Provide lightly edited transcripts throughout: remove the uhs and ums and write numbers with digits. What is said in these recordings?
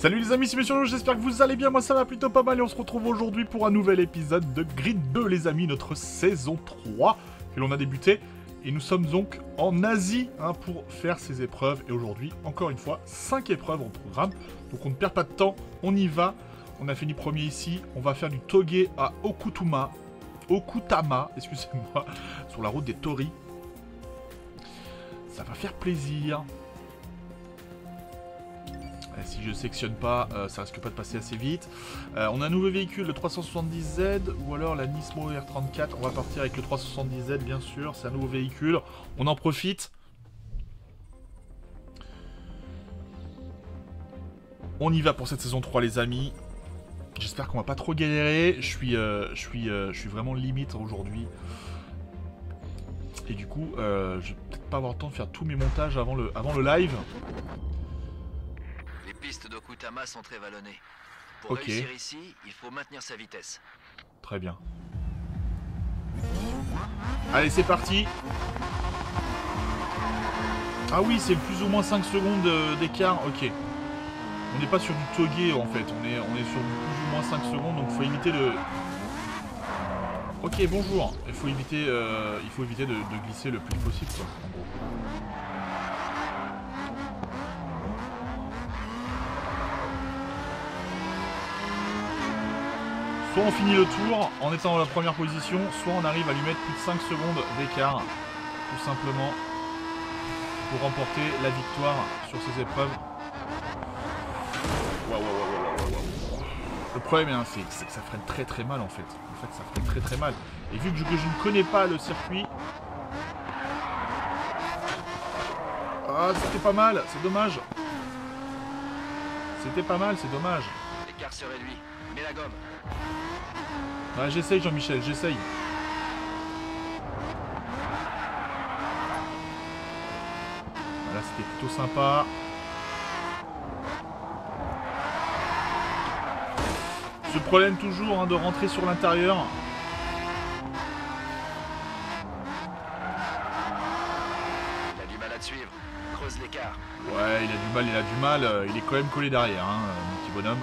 Salut les amis, c'est Monsieur Loup, j'espère que vous allez bien, moi ça va plutôt pas mal et on se retrouve aujourd'hui pour un nouvel épisode de Grid 2 les amis, notre saison 3 que l'on a débuté. Et nous sommes donc en Asie pour faire ces épreuves. Et aujourd'hui, encore une fois, 5 épreuves en programme. Donc on ne perd pas de temps, on y va. On a fini premier ici, on va faire du Toge à Okutama, excusez-moi, sur la route des Tori. Ça va faire plaisir. Si je sectionne pas, ça risque pas de passer assez vite. On a un nouveau véhicule, le 370Z, ou alors la Nismo R34. On va partir avec le 370Z, bien sûr. C'est un nouveau véhicule. On en profite. On y va pour cette saison 3, les amis. J'espère qu'on va pas trop galérer. Je suis vraiment limite aujourd'hui. Et du coup, je vais peut-être pas avoir le temps de faire tous mes montages avant le live. Les pistes d'Okutama sont très vallonnées. Pour réussir ici, il faut maintenir sa vitesse. Très bien. Allez, c'est parti. Ah oui, c'est plus ou moins 5 secondes d'écart. Ok. On n'est pas sur du Toge en fait. On est sur du plus ou moins 5 secondes. Donc il faut éviter de... Ok, bonjour. Il faut éviter de glisser le plus possible, quoi, en gros. Soit on finit le tour en étant dans la première position, soit on arrive à lui mettre plus de 5 secondes d'écart, tout simplement, pour remporter la victoire sur ces épreuves. Le problème, c'est que ça freine très très mal en fait. En fait, ça freine très très mal. Et vu que je ne connais pas le circuit... Ah, c'était pas mal, c'est dommage. C'était pas mal, c'est dommage. L'écart se réduit. Mets la gomme. Ouais, j'essaye Jean-Michel, j'essaye. Voilà, c'était plutôt sympa. Ce problème toujours de rentrer sur l'intérieur. Il a du mal à te suivre. Creuse l'écart. Ouais, il a du mal. Il est quand même collé derrière, mon petit bonhomme.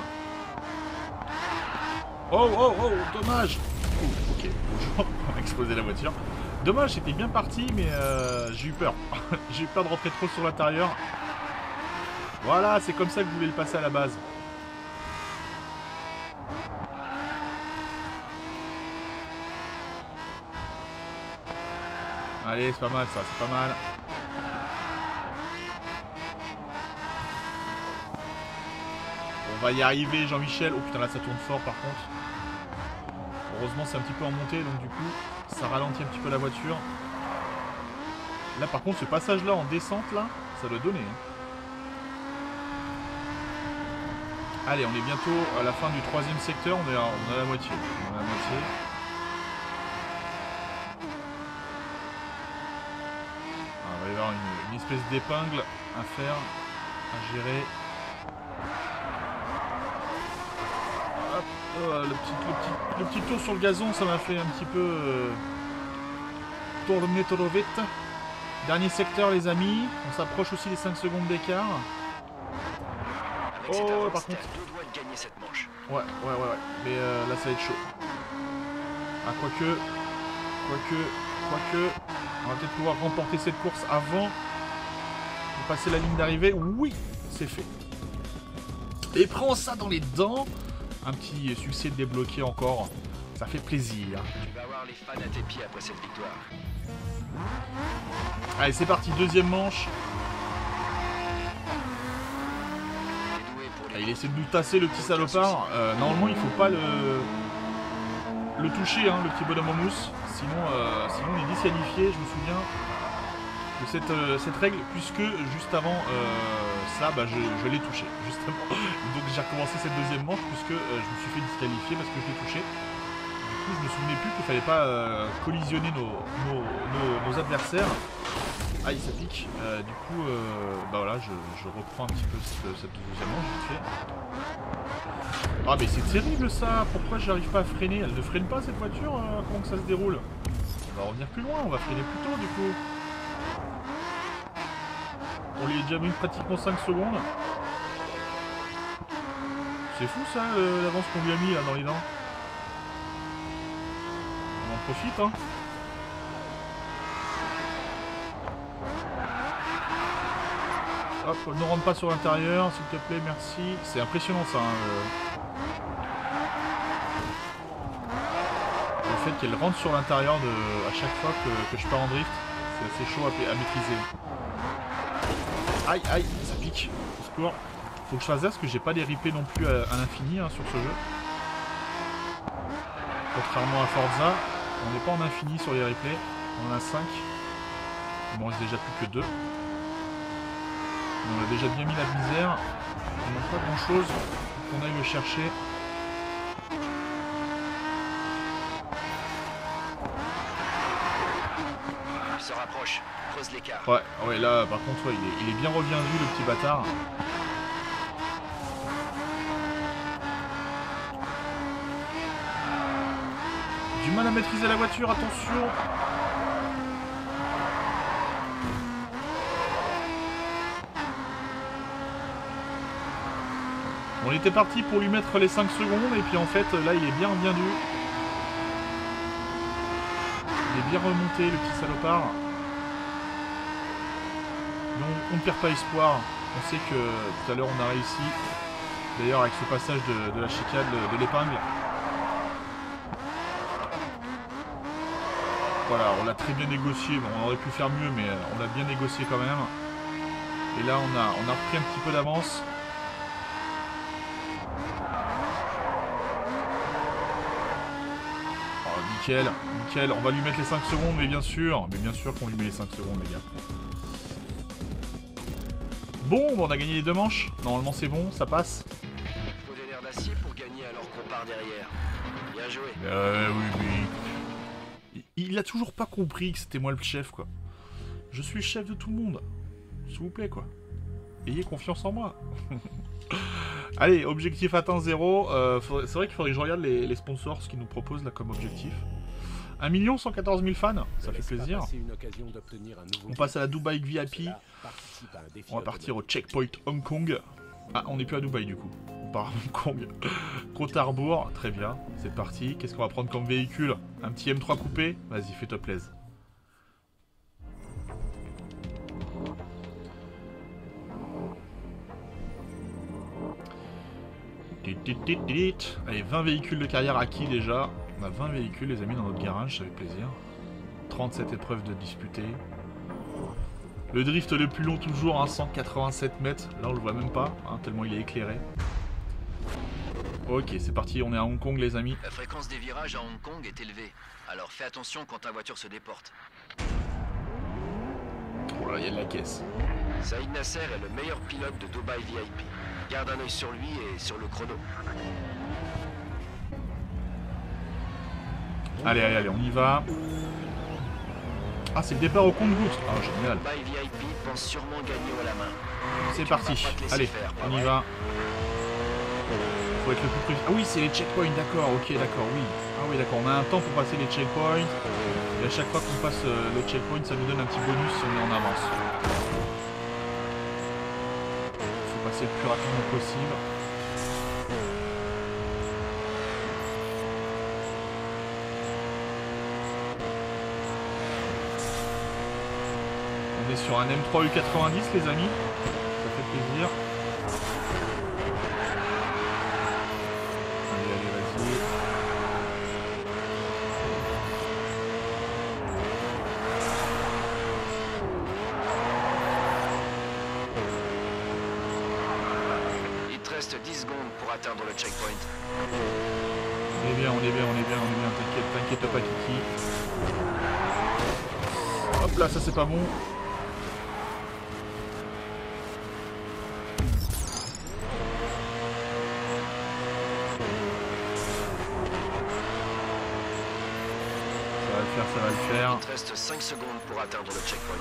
Oh, dommage. Ok, bonjour, on a explosé la voiture. Dommage, c'était bien parti, mais j'ai eu peur. J'ai eu peur de rentrer trop sur l'intérieur. Voilà, c'est comme ça que je voulais le passer à la base. Allez, c'est pas mal ça, c'est pas mal. On va y arriver, Jean-Michel. Oh putain, là ça tourne fort par contre. Heureusement, c'est un petit peu en montée, donc du coup, ça ralentit un petit peu la voiture. Là par contre, ce passage-là en descente, là, ça doit donner. Allez, on est bientôt à la fin du 3e secteur, on est à la moitié. On est à la moitié. Il va y avoir une espèce d'épingle à faire, à gérer. Hop, le petit tour sur le gazon, ça m'a fait un petit peu tourner trop vite. Dernier secteur, les amis. On s'approche aussi des 5 secondes d'écart. Oh, par contre. Ouais. Mais là, ça va être chaud. Ah, quoique. On va peut-être pouvoir remporter cette course avant de passer la ligne d'arrivée. Oui, c'est fait. Et prends ça dans les dents. Un petit succès débloqué encore. Ça fait plaisir. Tu vas avoir les fans à tes pieds après cette victoire. Allez, c'est parti. Deuxième manche. Il essaie de nous tasser, le petit salopard. Normalement, il faut pas le toucher, le petit bonhomme en mousse. Sinon on est disqualifié. Je me souviens de cette règle, puisque juste avant ça, je l'ai touché, justement. Donc j'ai recommencé cette deuxième manche, puisque je me suis fait disqualifier parce que je l'ai touché. Du coup, je me souvenais plus qu'il fallait pas collisionner nos adversaires. Aïe, ça pique. Du coup, voilà, je reprends un petit peu cette deuxième manche, vite fait. Ah, mais c'est terrible ça. Pourquoi j'arrive pas à freiner? Elle ne freine pas cette voiture. Comment que ça se déroule? On va revenir plus loin, on va freiner plus tôt du coup. On lui a déjà mis pratiquement 5 secondes. C'est fou ça, l'avance qu'on lui a mis là dans les dents. On en profite, hein. Hop, ne rentre pas sur l'intérieur, s'il te plaît, merci. C'est impressionnant ça. Hein, le fait qu'elle rentre sur l'intérieur à chaque fois que je pars en drift, c'est assez chaud à maîtriser. Aïe, aïe, ça pique. Au secours. Faut que je fasse ça parce que j'ai pas des replays non plus à l'infini hein, sur ce jeu. Contrairement à Forza, on n'est pas en infini sur les replays. On en a 5. Il m'en reste déjà plus que 2. On a déjà bien mis la misère. On n'a pas grand chose. Qu'on aille le chercher. Il se rapproche. Creuse l'écart. Ouais, là par contre ouais, il est bien reviendu le petit bâtard. Du mal à maîtriser la voiture, attention. On était parti pour lui mettre les 5 secondes et puis en fait là il est bien reviendu. Il est bien remonté le petit salopard. Donc on ne perd pas espoir. On sait que tout à l'heure on a réussi. D'ailleurs avec ce passage de la chicane de l'épingle. Voilà, on l'a très bien négocié. Bon, on aurait pu faire mieux, mais on l'a bien négocié quand même. Et là on a repris un petit peu d'avance. Nickel, nickel, on va lui mettre les 5 secondes, mais bien sûr qu'on lui met les 5 secondes, les gars. Bon, on a gagné les 2 manches, normalement c'est bon, ça passe. Faut des nerfs d'acier pour gagner alors qu'on part derrière. Bien joué. Oui. Il a toujours pas compris que c'était moi le chef, quoi. Je suis le chef de tout le monde. S'il vous plaît, quoi. Ayez confiance en moi. Allez, objectif atteint 0. C'est vrai qu'il faudrait que je regarde les sponsors, ce qu'ils nous proposent là comme objectif. 1 114 000 fans, ça fait plaisir. On passe à la Dubai VIP. On va partir au checkpoint Hong Kong. Ah, on n'est plus à Dubaï du coup. On part à Hong Kong. Côte-Arbour, très bien. C'est parti. Qu'est-ce qu'on va prendre comme véhicule? Un petit M3 coupé? Vas-y, fais-toi plaisir. Allez, 20 véhicules de carrière acquis déjà. On a 20 véhicules les amis dans notre garage, ça fait plaisir. 37 épreuves de disputées. Le drift le plus long toujours, hein, 187 mètres. Là on le voit même pas, hein, tellement il est éclairé. Ok, c'est parti, on est à Hong Kong les amis. La fréquence des virages à Hong Kong est élevée. Alors fais attention quand ta voiture se déporte. Voilà, il y a de la caisse. Saïd Nasser est le meilleur pilote de Dubai VIP. Garde un œil sur lui et sur le chrono. Allez, allez, allez, on y va. Ah, c'est le départ au compte-gouttes. Ah, génial. Dubai VIP pense sûrement gagner à la main. C'est parti. Allez, on y va. Faut être le plus précis. Ah oui, c'est les checkpoints, d'accord, ok, d'accord, oui. Ah oui, d'accord, on a un temps pour passer les checkpoints. Et à chaque fois qu'on passe le checkpoint, ça nous donne un petit bonus si on est en avance. Faut passer le plus rapidement possible. On est sur un M3 U90 les amis, ça fait plaisir. Allez, allez, vas-y. Il te reste 10 secondes pour atteindre le checkpoint. On est bien, on est bien, on est bien, on est bien, t'inquiète pas Kiki. Hop là, ça c'est pas bon. Ça va le faire. Il te reste 5 secondes pour atteindre le checkpoint.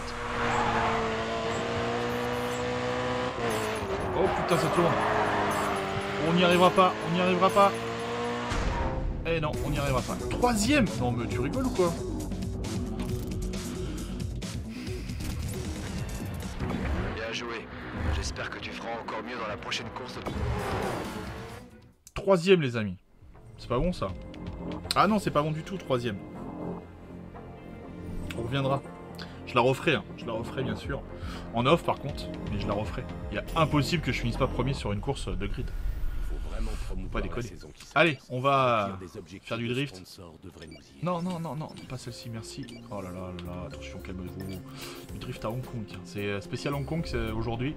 Oh putain, ça tourne. On n'y arrivera pas, on n'y arrivera pas. Eh non, on n'y arrivera pas. 3ème. Non mais tu rigoles ou quoi? Bien joué. J'espère que tu feras encore mieux dans la prochaine course. 3e les amis. C'est pas bon ça. Ah non, c'est pas bon du tout, 3e. On reviendra. Je la referai, hein. Je la referai bien sûr. En off par contre, mais je la referai. Il est impossible que je finisse pas premier sur une course de grid. Pas déconner. Allez, on va faire du drift. Non, non, non, non, pas celle-ci, merci. Oh là là là là, attention, calmez-vous. Du drift à Hong Kong, tiens. C'est spécial Hong Kong aujourd'hui.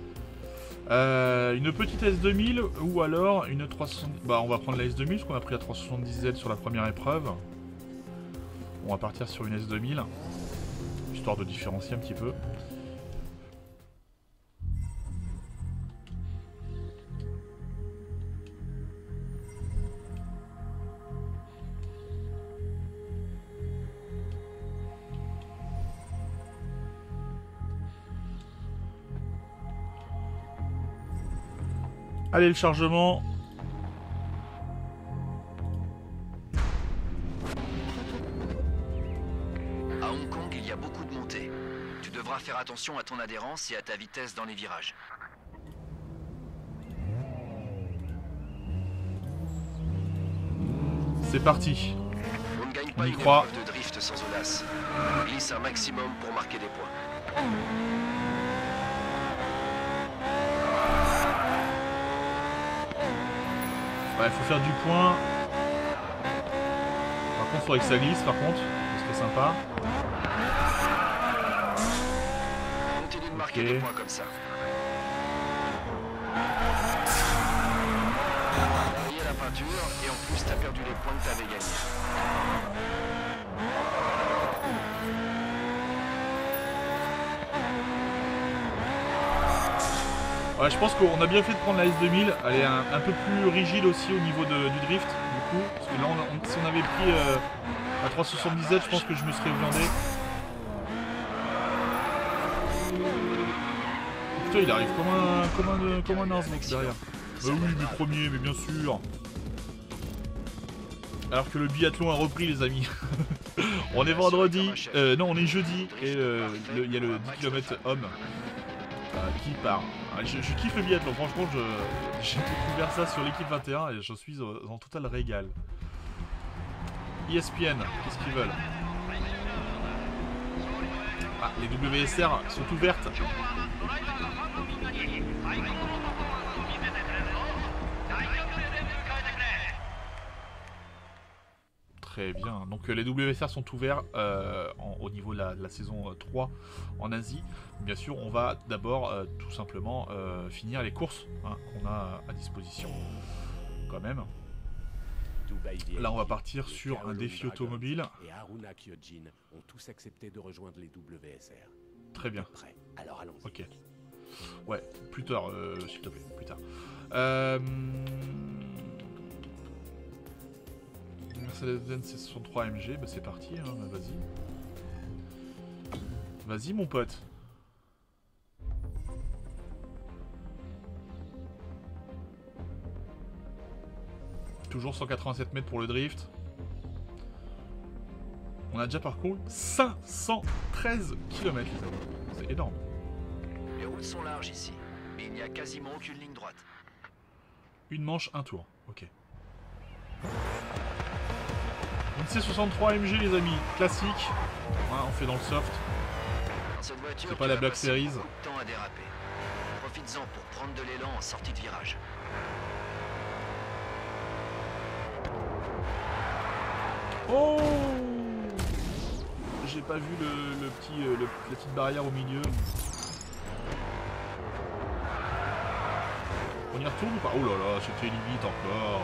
Une petite S2000 ou alors une 360... Bah on va prendre la S2000 parce qu'on a pris la 370Z sur la première épreuve. On va partir sur une S2000. Histoire de différencier un petit peu. Allez, le chargement. À Hong Kong, il y a beaucoup de montées. Tu devras faire attention à ton adhérence et à ta vitesse dans les virages. C'est parti. On ne gagne pas une croit. épreuve de drift sans audace. Glisse un maximum pour marquer des points. Ouais, il faut faire du point. Par contre, il faudrait que ça glisse, par contre. Ce serait sympa. Continue de marquer des points comme ça. Il y a la peinture et en plus, t'as perdu les points que t'avais gagnés. Ouais, je pense qu'on a bien fait de prendre la S2000. Elle est un peu plus rigide aussi au niveau du drift, du coup. Parce que là, si on avait pris la 370Z, je pense que je me serais viandé. Putain, il arrive comme un Nars derrière. Bah oui, mais premier, mais bien sûr. Alors que le biathlon a repris, les amis. On est vendredi. Non, on est jeudi. Et il y a le 10 km homme qui part. Je kiffe le biathlon, franchement, j'ai découvert ça sur l'équipe 21 et je suis en total régal. ESPN, qu'est-ce qu'ils veulent? Ah, les WSR sont ouvertes. Très bien, donc les WSR sont ouverts au niveau de la saison 3 en Asie. Bien sûr, on va d'abord tout simplement finir les courses hein, qu'on a à disposition quand même. Là, on va partir sur un défi automobile. Et Haruna Kyojin ont tous accepté de rejoindre les WSR. Très bien. Prêt. Alors allons-y. Ok. Ouais, plus tard, s'il te plaît, plus tard. Mercedes-Benz C63 AMG, bah c'est parti, hein, vas-y. Vas-y mon pote. Toujours 187 mètres pour le drift. On a déjà parcouru 513 km, les amis. C'est énorme. Les routes sont larges ici, mais il n'y a quasiment aucune ligne droite. Une manche, un tour. Ok. Une C63 AMG, les amis. Classique. Ouais, on fait dans le soft. C'est pas la Black Series. Temps à déraper. Profites-en pour prendre de l'élan en sortie de virage. Oh! J'ai pas vu la petite barrière au milieu. On y retourne ou pas? Oh là là, c'était limite encore.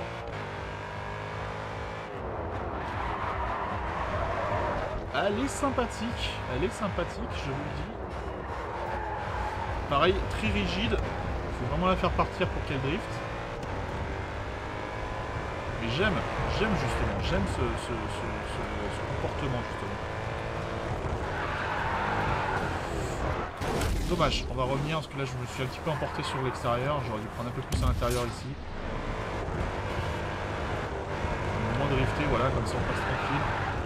Elle est sympathique, je vous le dis. Pareil, très rigide. Il faut vraiment la faire partir pour qu'elle drift. Mais j'aime justement, ce comportement justement. Dommage, on va revenir parce que là je me suis un petit peu emporté sur l'extérieur, j'aurais dû prendre un peu plus à l'intérieur ici. Moins drifter, voilà, comme ça on passe tranquille.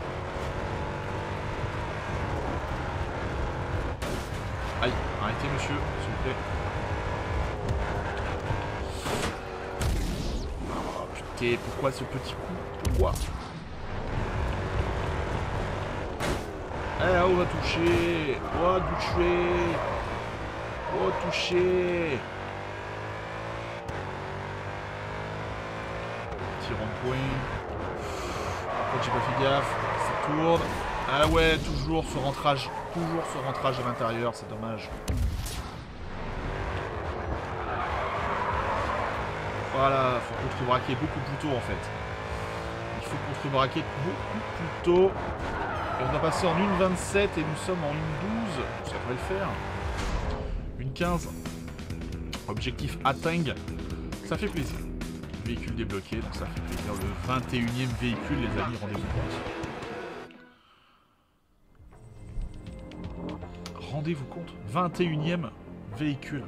Aïe, arrêtez monsieur, s'il vous plaît. Oh arrêter? Pourquoi ce petit coup? Pourquoi? Eh, on va toucher. Oh, toucher. Oh, toucher. Petit rond-point. Par contre, j'ai pas fait gaffe. Ça tourne. Ah ouais, toujours ce rentrage. Toujours ce rentrage à l'intérieur, c'est dommage. Voilà, faut contre-braquer beaucoup plus tôt en fait. Il faut contre-braquer beaucoup plus tôt. Et on a passé en 1,27 et nous sommes en 1,12. Ça devrait le faire. 1,15. Objectif atteint. Ça fait plaisir. Véhicule débloqué, donc ça fait plaisir. Le 21e véhicule, les amis, rendez-vous compte. Rendez-vous compte. 21e véhicule.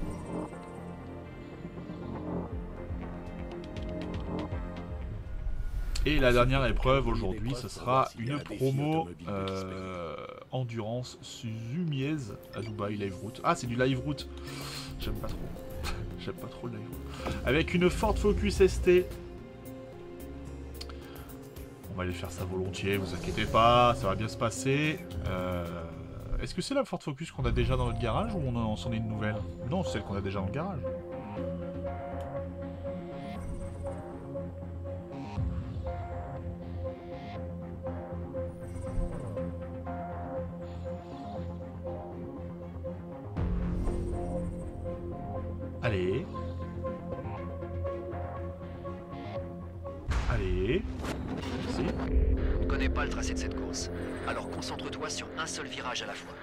Et la dernière épreuve aujourd'hui, ce sera une promo endurance Zumiez à Dubaï Live Route. Ah, c'est du Live Route. J'aime pas trop. J'aime pas trop le Live Route. Avec une Ford Focus ST. On va aller faire ça volontiers, vous inquiétez pas, ça va bien se passer. Est-ce que c'est la Ford Focus qu'on a déjà dans notre garage ou on s'en est une nouvelle? Non, c'est celle qu'on a déjà dans le garage. Allez. Allez. Merci. On ne connaît pas le tracé de cette course, alors concentre-toi sur un seul virage à la fois.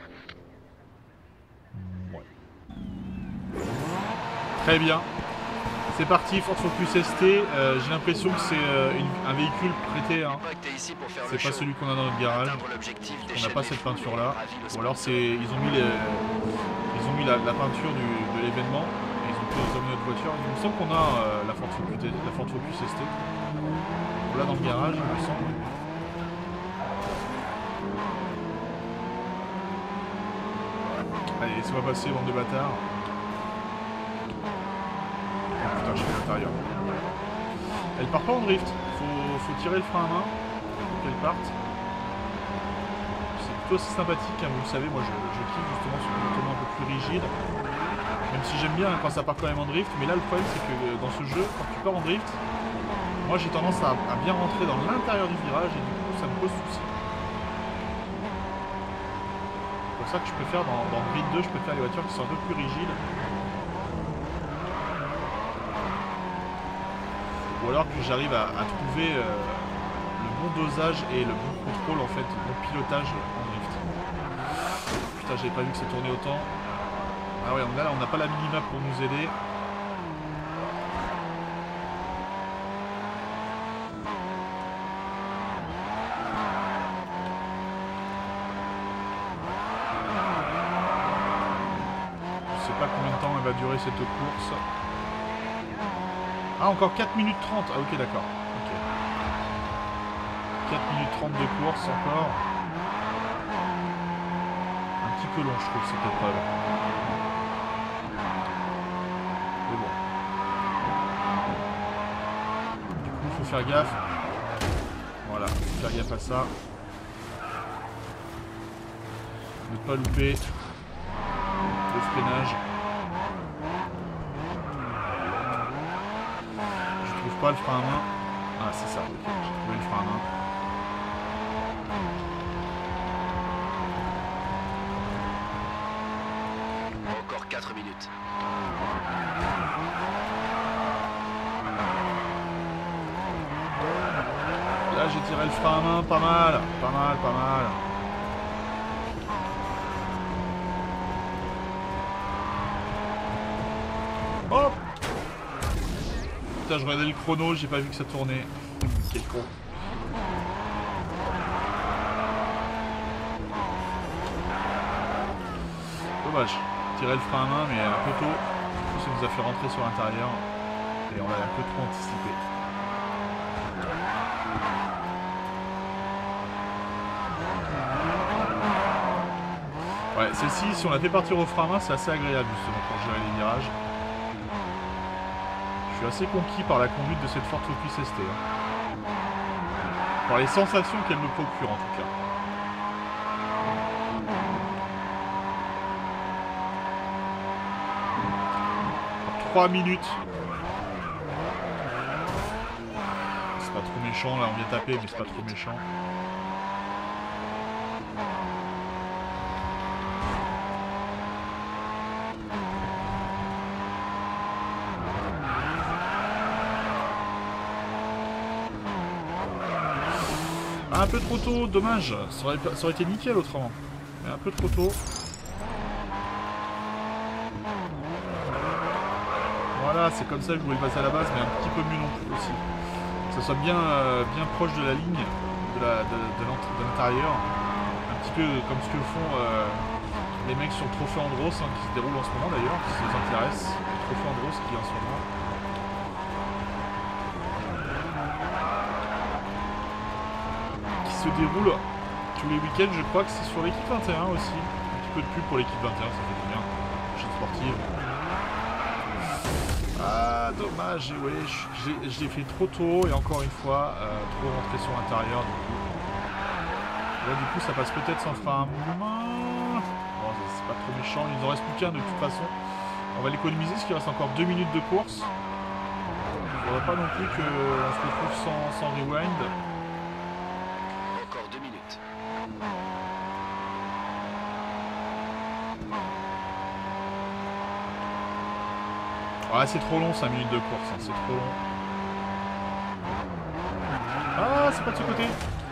Ouais. Très bien. C'est parti, Ford Focus ST. J'ai l'impression que c'est un véhicule prêté. Hein. C'est pas celui qu'on a dans notre garage. On n'a pas cette peinture là. Ou alors ils ont mis la peinture de l'événement. Ils ont mis notre voiture. Il me semble qu'on a la Ford Focus ST. On l'a dans le garage, il me semble. Allez, laissez-moi passer, bande de bâtards. Oh putain, je suis à l'intérieur. Elle part pas en drift. Faut tirer le frein à main pour qu'elle parte. C'est plutôt assez sympathique, hein, vous le savez. Moi, je kiffe justement ce comportement un peu plus rigide. Même si j'aime bien quand ça part quand même en drift, mais là le problème c'est que dans ce jeu, quand tu pars en drift, moi j'ai tendance à bien rentrer dans l'intérieur du virage et du coup ça me pose souci. C'est pour ça que je préfère dans Grid 2, je préfère les voitures qui sont un peu plus rigides. Ou alors que j'arrive à trouver le bon dosage et le bon contrôle en fait, le bon pilotage en drift. Putain, j'avais pas vu que ça tournait autant. Ah ouais, là on n'a pas la minimap pour nous aider. Je sais pas combien de temps elle va durer cette course. Ah, encore 4 minutes 30. Ah ok, d'accord. Ok. 4 minutes 30 de course encore. Un petit peu long je trouve cette épreuve. Faire gaffe. Voilà, faire gaffe à ça. Ne pas louper le freinage. Je trouve pas le frein à main. Ah, c'est ça, ok, j'ai trouvé le frein à main. Encore 4 minutes. Là j'ai tiré le frein à main, pas mal, pas mal, pas mal. Hop. Putain, je regardais le chrono, j'ai pas vu que ça tournait. Quel con. Dommage, tirer le frein à main mais un peu tôt. Du coup ça nous a fait rentrer sur l'intérieur. Et on l'a un peu trop anticipé. Ouais, celle-ci, si on la fait partir au frein à main, c'est assez agréable justement pour gérer les virages. Je Je suis assez conquis par la conduite de cette Ford Focus ST. Par les sensations qu'elle me procure en tout cas. 3 minutes. C'est pas trop méchant, là on vient taper, mais c'est pas trop méchant. Ah, un peu trop tôt, dommage. Ça aurait été nickel autrement. Mais un peu trop tôt. Voilà, c'est comme ça que je voulais passer à la base, mais un petit peu mieux non plus aussi. Que ça soit bien, bien proche de la ligne, de l'intérieur. Un petit peu comme ce que font les mecs sur le Trophée Andros, hein, qui se déroule en ce moment d'ailleurs, si ça vous intéresse. Le Trophée Andros qui est en ce moment. Qui se déroule tous les week-ends, je crois que c'est sur l'équipe 21 aussi. Un petit peu de pub pour l'équipe 21, ça fait du bien. Chaîne sportive. Ah, dommage, oui, je l'ai fait trop tôt et encore une fois, trop rentré sur l'intérieur du coup. Là, du coup, ça passe peut-être sans frein. Bon, c'est pas trop méchant, il nous en reste plus qu'un de toute façon. On va l'économiser parce qu'il reste encore 2 minutes de course. Il faudrait pas non plus qu'on se retrouve sans rewind. Encore 2 minutes. Ah, c'est trop long 5 minutes de course, hein, c'est trop long. Ah, c'est pas de ce côté.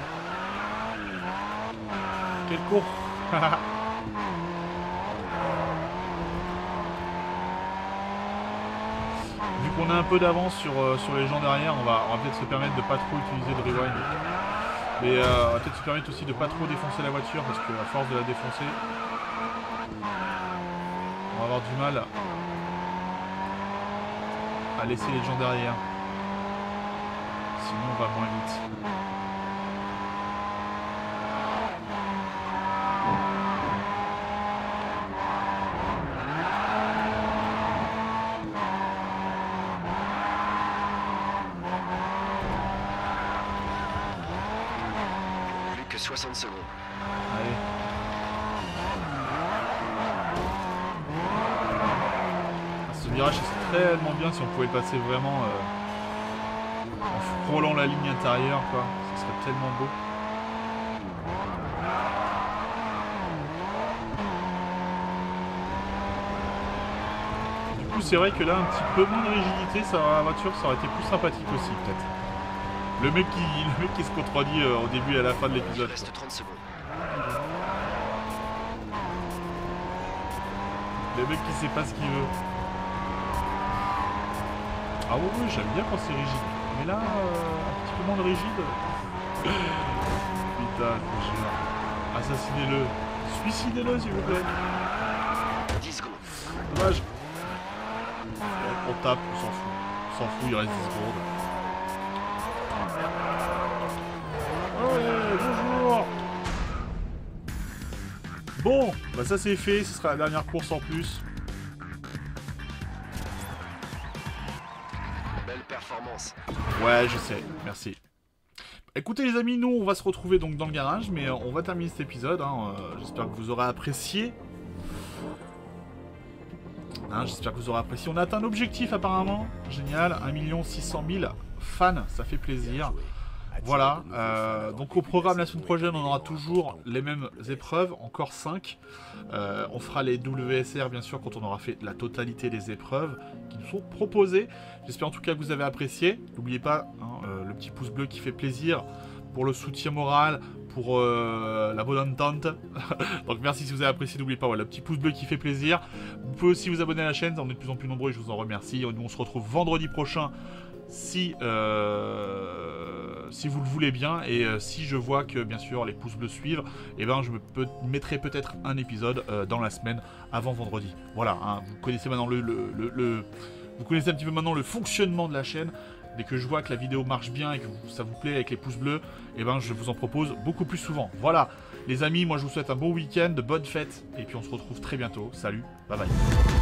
Quelle course. Vu qu'on a un peu d'avance sur les gens derrière, on va peut-être se permettre de pas trop utiliser de rewind. Mais on va peut-être se permettre aussi de pas trop défoncer la voiture, parce que à force de la défoncer, on va avoir du mal à laisser les gens derrière. Sinon on va moins vite. Plus que 60 secondes. Allez. Ce virage c'est tellement bien si on pouvait passer vraiment en frôlant la ligne intérieure quoi, ce serait tellement beau. Du coup c'est vrai que là un petit peu moins de rigidité sur la voiture, ça aurait été plus sympathique aussi peut-être. Le mec qui se contredit au début et à la fin de Il l'épisode. reste 30 secondes. Le mec qui sait pas ce qu'il veut. Ah oui, j'aime bien quand c'est rigide. Mais là, un petit peu moins de rigide. Putain, je te jure. Assassinez-le. Suicidez-le, s'il vous plaît. 10 secondes. Dommage. On tape, on s'en fout. On s'en fout, il reste 10 secondes. Ouais, bonjour. Bon, bah ça c'est fait, ce sera la dernière course en plus. Belle performance. Ouais, je sais, merci. Écoutez les amis, nous on va se retrouver donc dans le garage, mais on va terminer cet épisode, hein. J'espère que vous aurez apprécié. Hein, j'espère que vous aurez apprécié. On a atteint l'objectif apparemment, génial, 1 600 000 fans, ça fait plaisir. Voilà, donc au programme la semaine prochaine on aura toujours les mêmes épreuves, encore 5. On fera les WSR bien sûr quand on aura fait la totalité des épreuves qui nous sont proposées. J'espère en tout cas que vous avez apprécié. N'oubliez pas hein, le petit pouce bleu qui fait plaisir pour le soutien moral, pour la bonne entente. Donc merci si vous avez apprécié, n'oubliez pas le petit pouce bleu qui fait plaisir. Vous pouvez aussi vous abonner à la chaîne, on est de plus en plus nombreux et je vous en remercie. Nous on se retrouve vendredi prochain si vous le voulez bien et si je vois que bien sûr les pouces bleus suivent, et ben je mettrai peut-être un épisode dans la semaine avant vendredi. Voilà, hein, vous connaissez maintenant vous connaissez un petit peu maintenant le fonctionnement de la chaîne. Dès que je vois que la vidéo marche bien et que ça vous plaît avec les pouces bleus, et ben je vous en propose beaucoup plus souvent. Voilà, les amis, moi je vous souhaite un bon week-end, de bonnes fêtes et puis on se retrouve très bientôt. Salut, bye bye.